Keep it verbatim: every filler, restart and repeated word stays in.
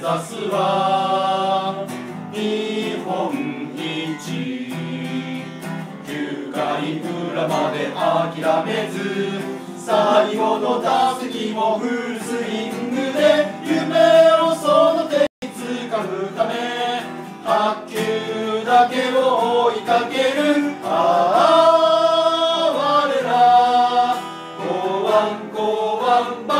すは日本一。きゅうかい裏まで諦めず、最後の打席もフルスイングで夢をその手につかむため、白球だけを追いかける。ああ我らごわんごわんば